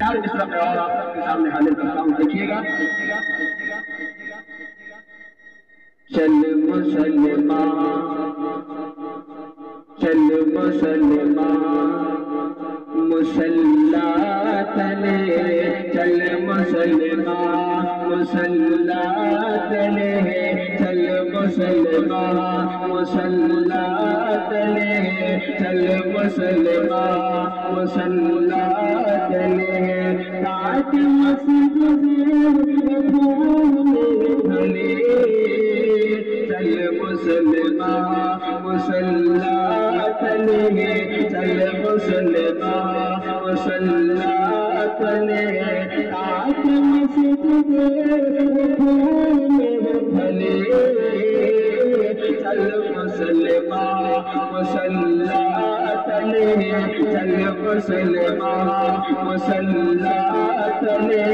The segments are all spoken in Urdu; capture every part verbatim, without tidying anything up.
چار مصرع میں اور آپ سب کے سامنے حاضر کرتا ہوں، دیکھیے گا۔ چل مسلمان چل مسلمان مصلی تلے، چل مسلمان مصلی تلے، چل مسلمان مصلی تلے، چل مسلمان مصلی تلے، تاج مسجد بھلے، چل مسلمان مصلی تلے، چل مسلمان مصلی تلے، تاج مسجد بھلے، چل مسلمان مصلی تلے، چل مسلمان مصلی تلے،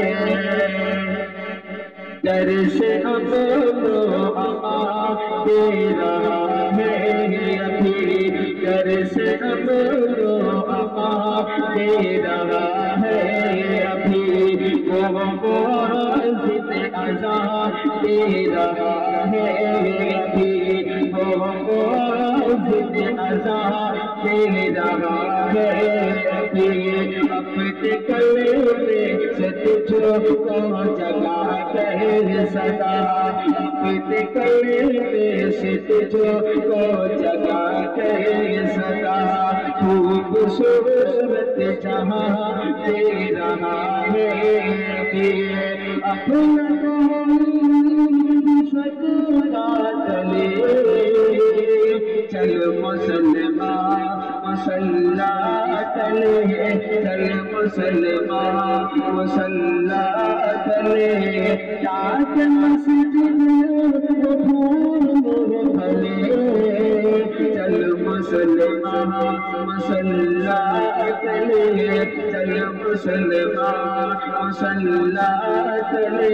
در سے اب رو اما دے رہا ہے ابھی، در سے اب رو اما دے رہا ہے ابھی، وہ ضد ازاں دے رہا ہے ابھی، وہ ضد ازاں دے رہا ہے ابھی، اپنے کلمے سے تجھ کو جگا کر صدا، اپنے کلمے سے تجھ کو جگا کر صدا، خوبصورت جہاں دے رہا ہے ابھی، اپنا صدقہ چلے، چل مسلمان مصلی تلے، چل مسلمان مصلی تلے، تاج مسجد بھلے، چل مسلمان مصلی تلے، چل مسلمان مصلی تلے،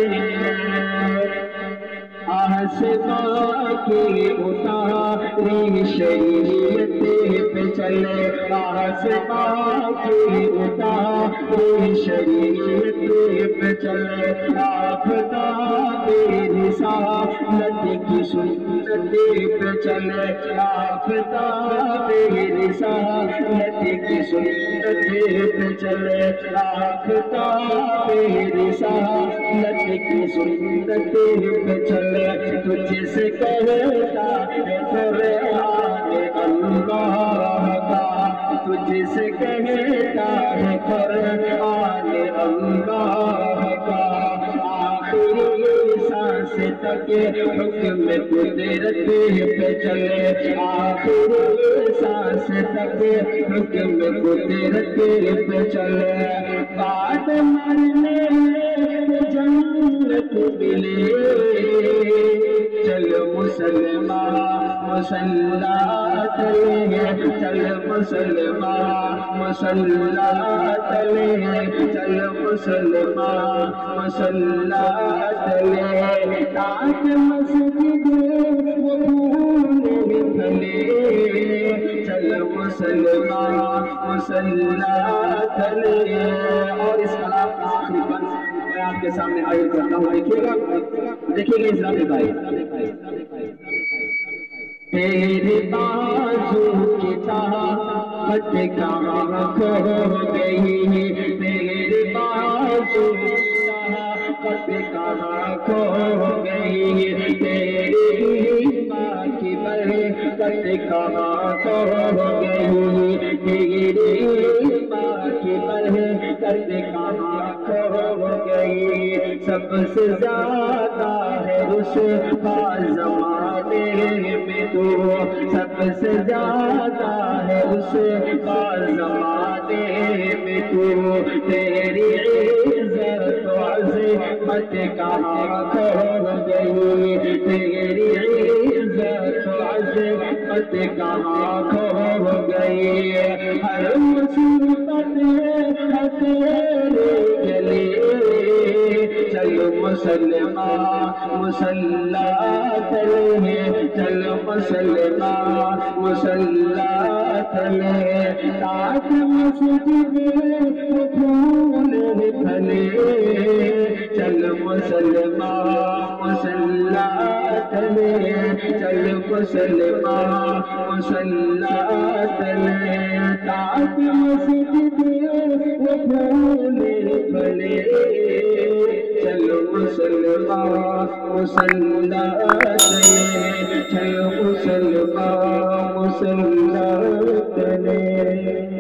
آسماں کی اتاری شریعت پہ چلے، آسماں کی اتاری شریعت پہ چلے، آفتاب رسالت کی سنت پہ چلے، آفتاب رسالت کی سنت پہ چلے، آفتاب رسالت کی سنت پہ چلے، تجھ سے کہتا ہے قرآن اللہ کا، تجھ سے کہتا ہے قرآن اللہ کا، آخری سانس تک حکم قدرت پہ چلے، آخری سانس تک حکم قدرت پہ چلے، بعد مرنے جنت ملے، چل مسلمان مصلی تلے، چل مسلمان مصلی تلے، چل مسلمان مصلی تلے، تاج مسجد بھلے، چل مسلمان مصلی تلے۔ اور اس کلام کا آخری بند میں آپ کے سامنے عرض کرتا ہوں، دیکھیے گا، دیکھیے گا اسلامی بھائی، تیرے بازو کی طاقت کہاں کھو گئی، تیرے بازو کی طاقت کہاں کھو گئی، تیری ماں کی برکت کہاں کھو گئی، تیری ماں کی برکت کہاں کھو گئی، سب سے زیادہ ہے رسوا زمانے میں تو، سب سے زیادہ ہے رسوا زمانے میں تو، تیری عزت و عظمت کہاں کھو گئی، تیری عزت و عظمت کہاں کھو گئی، ہر مصیبت ہے تیرے گلے، چل مسلمان مصلی تلے، چل مسلمان مصلی تلے تاج مسجد پھول پھلے چل مسلمان مسلح تلے چل مسلمان مسلح تلے تاج مسجد پھول پھلے چل مسلمان مسلح تلے چل مسلمان مسلح تلے